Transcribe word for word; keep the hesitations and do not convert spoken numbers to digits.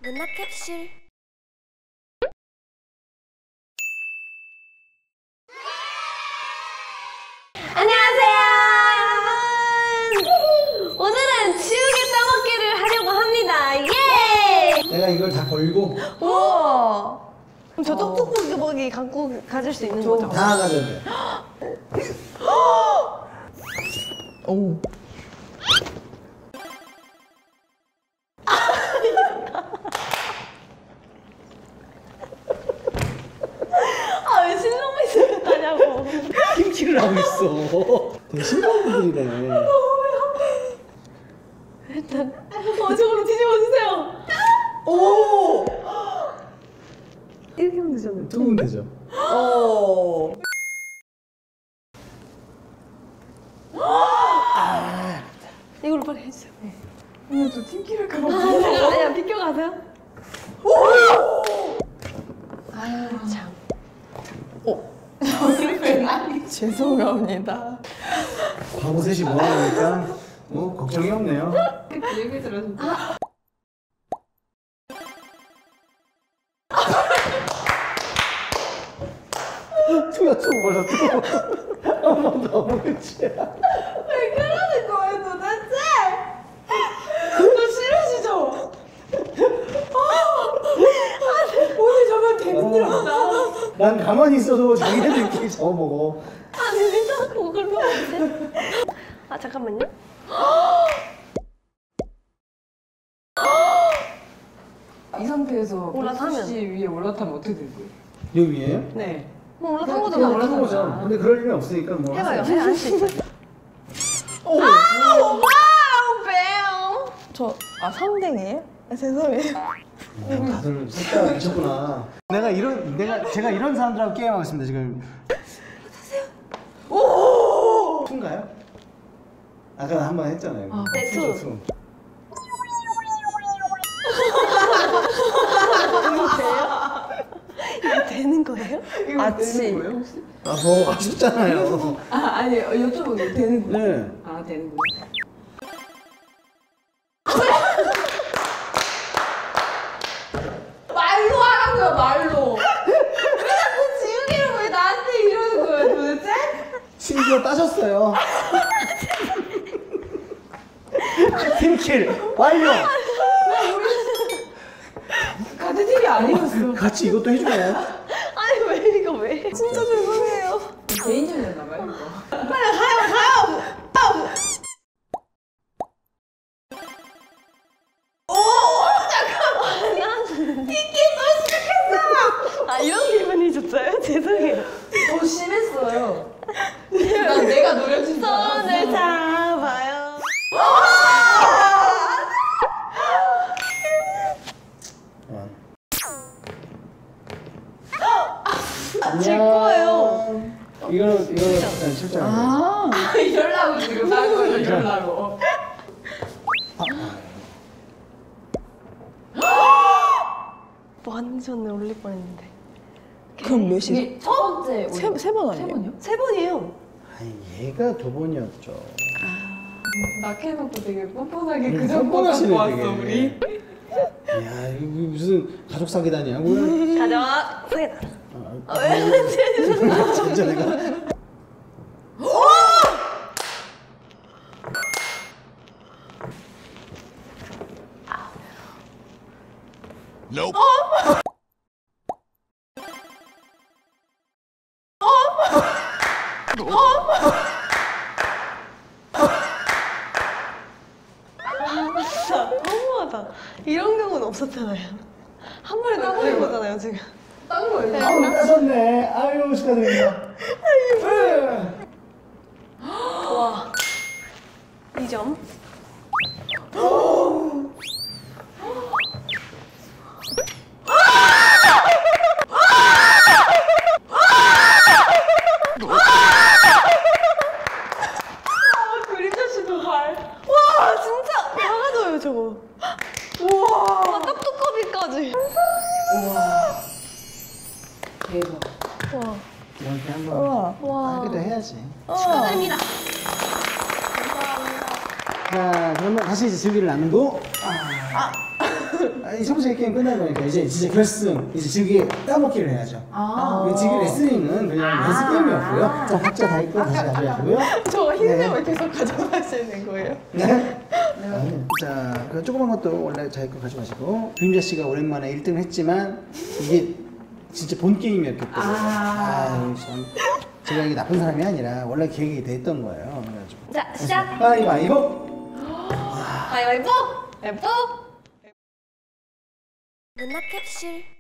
문화 캡슐. 안녕하세요, 여러분. 오늘은 지우개 떠먹기를 하려고 합니다. 예! 내가 이걸 다 걸고. 우와. 그럼 저 떡볶이 갖고 가질 수 있는 거죠? 다 가져야 돼. 오. 아, 왜 신랑만 있으면 따냐고. 김치를 하고 있어. 되게 신기한 분들이네. 일단 어, 저걸로 뒤집어주세요. 오. 이렇게 하면 되잖아요. 두 분 되죠? 오. 아, 이걸로 빨리 해주세요. 네. 오늘 또 팀키를 가고. 아, 아니야, 비껴가세요. 오. 아유, 참. 오. 죄송합니다. 바보 셋이 모아놓으니까 뭐 걱정이 없네요. 그 얘기 들었는데. 투야 투 벌써 투. 한번 너무 끝이야. 왜 그러는 거예요 도대체? 저 싫으시죠? 오늘 정말 대문이었다. 난 가만히 있어도 자기네들끼리 잡아먹어. 아니, 일단 그걸로 하세요. 아, 잠깐만요. 이 상태에서 올라타면. 씨 위에 올라타면 어떻게 되는 거예요? 여기 위에요? 네. 뭐 올라탄 그냥 거죠? 그냥 뭐. 올라탄 해보죠. 근데 그럴 일은 없으니까 뭐. 해봐요. 하세요. 할 수 있어요. 오! 와우, 배요. 저, 아, 삼댕이에요? 아, 죄송해요. 어, 다들 색깔 미쳤구나. 내가 이런 내가 제가 이런 사람들하고 게임하고 있습니다 지금. 타세요. 오! 투인가요? 아까 한 번 했잖아요. 아, 네, 투. 투. 이거 되는 거예요? 이거 아치. 되는 거예요 혹시? 아, 뭐 하셨잖아요. 아 아니 여쭤보는 게 되는 거예요? 네. 아 되는 거예요. 말로 하라고요 말로. 왜 자꾸 지우개를 왜 나한테 이러는 거예요 도대체? 심지어 따셨어요. 팀킬 완료. 같은 팀이 아니었어. 같이 이것도 해주나요? 아니, 왜 이거 왜? 진짜 죄송해요. 개인전이었나 봐요 이거. 빨리 가요, 가요. 가요. 아, 이런 기분이셨어요? 죄송해요. 더 심했어요. 난 내가 노려준 줄 알았어. 손을 잡아요. 질 거예요. 이거 이거 실장. 아 이러려고 지금 한 거예요 이러려고. 완전 올릴 뻔했는데. 그럼 몇이? 이게 첫 번째 세, 세 번 세 아니에요? 번이요? 세 번이에요. 아니 얘가 두 번이었죠. 낙해놓고 되게 뻔뻔하게 그 음, 정도 뻔뻔하시네, 갖고 왔어 되게. 우리. 야 이거 무슨 가족 사기단이야? 뭐야? 가져와. 소개다. 아, 아, 진짜 내가. 진짜 너무하다. 이런 경우는 없었잖아요. 한 번에 따버린 거잖아요, 지금. 딴 거예요. 아우 뺏었네. 아유 축하드립니다. 와. 이 점. 그림자 씨도 발. 와, 진짜 작아져요, 저거. 우와. 와, 떡두꺼비까지. 우와. 대박. 와. 이렇게 한번 우와. 와. 하기도 해야지. 축하드립니다. 자, 그러면 다시 이제 즐기를 나누고. 아. 아, 이 첫 번째 게임 끝나고 보니까 이제 진짜 결승 이제 지우개 따먹기를 해야죠. 아. 그 지금 레슬링은 그냥 연습 게임이었고요. 자, 각자 다이 거 다시 가져가고요. 저 흰색을 네. 계속 가져가시는 거예요? 네. 아, 자, 그 조그만 것도 원래 자기 거 가져가시고. 그림자 씨가 오랜만에 일 등을 했지만 이게 진짜 본 게임이었기 때문에. 아. 아, 참. 제가 이게 나쁜 사람이 아니라 원래 계획이 됐던 거예요. 그래가지고. 자, 시작. 가위바위보. 가위바위보. 예뻐. 문화 캡슐